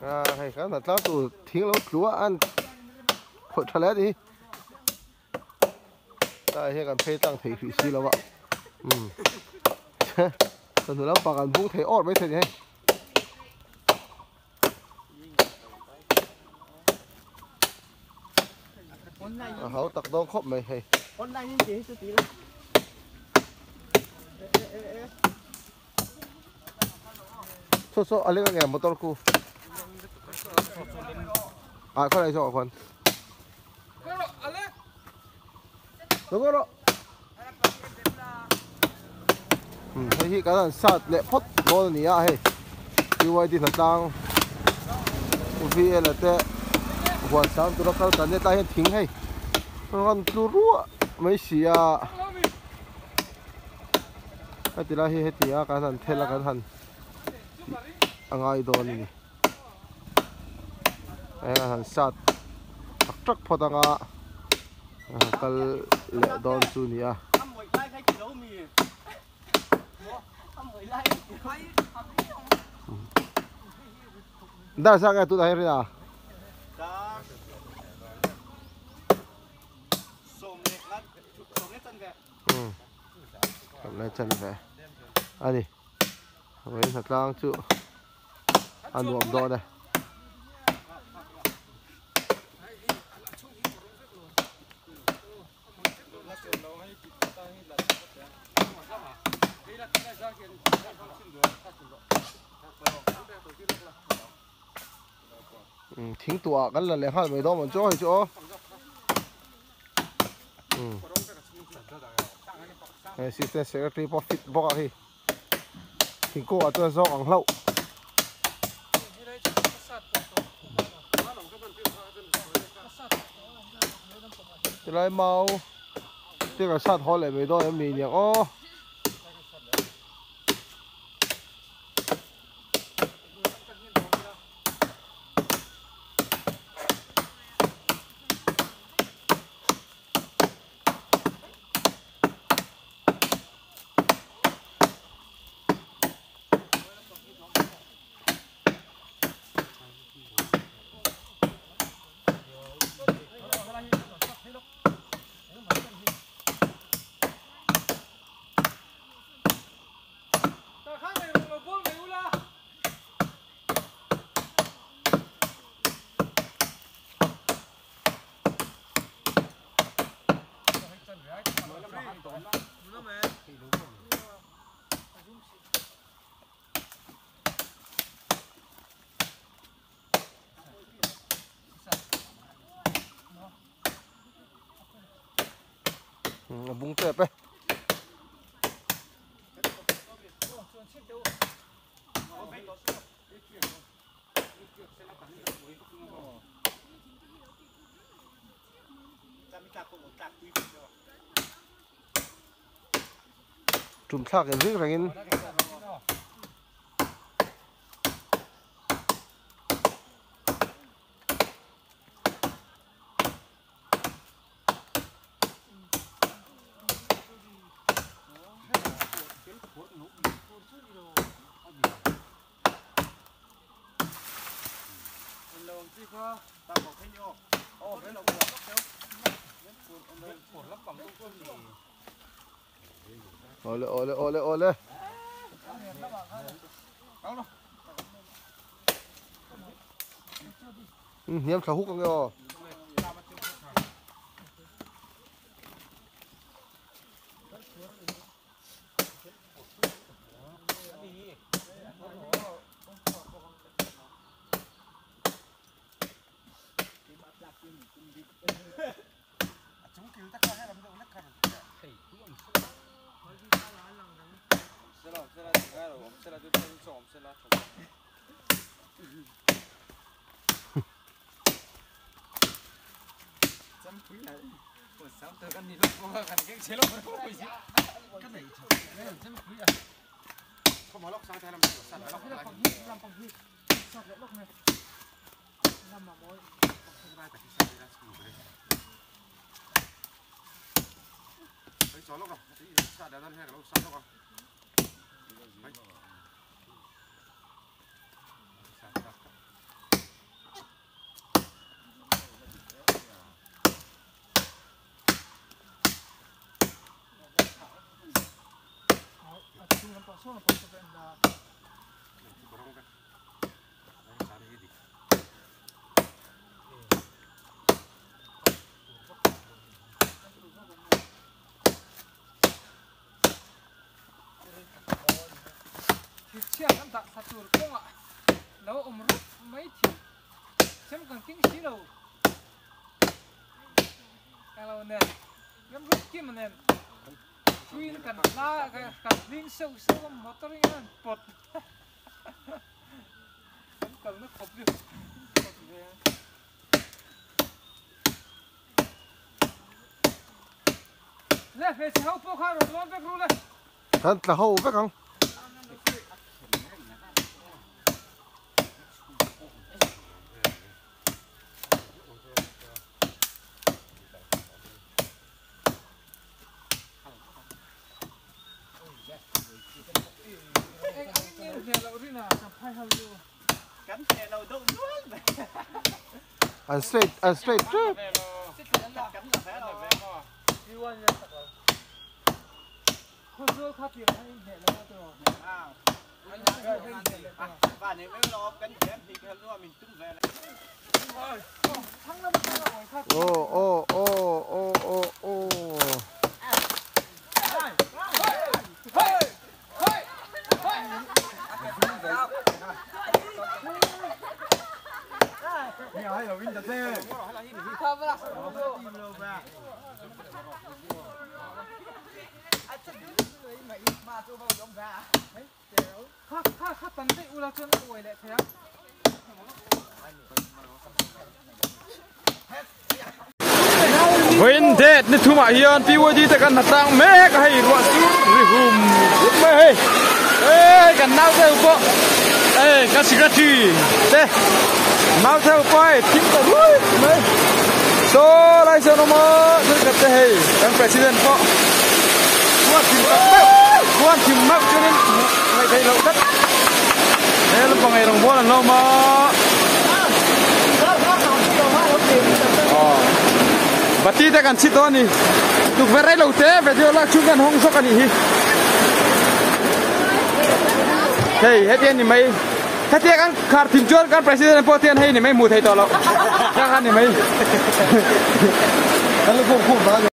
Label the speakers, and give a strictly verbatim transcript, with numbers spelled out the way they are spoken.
Speaker 1: à hay cái là tao tụ thiên lâu chúa ăn khổ thật đấy đi đây hay cần phê tăng thấy thủy xí đâu ạ ừ tao tụ lắm bằng ăn vung thấy ót mấy thế này hậu tặc đông khóc mày hay số số anh lấy cái nghề motor cu à con này cho con đúng rồi đó ừ thấy cái là sát lệ phốt lo này à hay như vậy thì thật tăng vì là thế hoàn sáng tụi nó cao tận để tay hiện thính hay còn tụi rúa mấy xì à cái tí là hết tí à cái thằng thế là cái thằng anh ai đó này cái thằng sát trắc phốt anh à cái lệ đòn su này à đã sang cái tụi này rồi à ừ lấy chân về anh đi với thật lang chú ăn uống đó này ừ, thính tụa cái là lấy hai mấy đó mà cho hay chỗ ừ assistant secretary profit bọc đi thính cô ở tôi do ăn lậu cái này màu cái cái sát họ lại mấy đó em mình nhỉ ô bung tẹp ấy trùm thác cái rít ra cái ole ole ole ole ừ nhém thảo hút con nghe chó lốc à, sao đá răn hay là lốc sao lốc à? Đấy.
Speaker 2: chia kan tak satu kong ah lalu umrut mai ti sem kan king si lo kalau nen ngam rut kim nen queen kan la kan ling sâu sâu motor kan pot kan kalau nó khop đi le fe hau po kha ro lon bek ru le
Speaker 1: ท่านตะหูไปกังอัน straight อัน straight trip
Speaker 3: บ้านนี้ไม่รอกันแขนที่กันว่ามีตุ้งแฟน
Speaker 1: โอ้โอ้โอ้โอ้โอ้โอ้นี่ให้เราวิ่งจะเต้
Speaker 2: ข้าข้าข้าตันได้อุลาจนอวยแหละเถอะ
Speaker 4: วินเทจนี่ทุ่มเฮียนปีวันที่แต่กันต่างแม่ก็ให้รวดสุดริหุมไม่ให้เอ้ยกันน้าเท่าปะเอ้ยกันสิกระชีเด้น้าเท่าไปทิ้งกันเลยไม่โซ่ไล่โซ่นมาสุดกับเฮ้ยกันประธานปะควรทิ้งกันเต้ควรทิ้งมากจนไม่ได้เราคัดเฮ้ยเราปังไอ้รองบัวนั่นเรามาบัดนี้แต่กันชิดตัวนี่ถูกเวรเราเตะไปเดี๋ยวลักชุกันห้องสกันนี่เฮ้ยเฮ็ดยังนี่ไหมเฮ็ดยังขาดทิ้งจวนกันประธานพอเทียนให้นี่ไม่มูไทยต่อแล้วยังกันนี่ไหม
Speaker 1: แล้วพวกพูดมา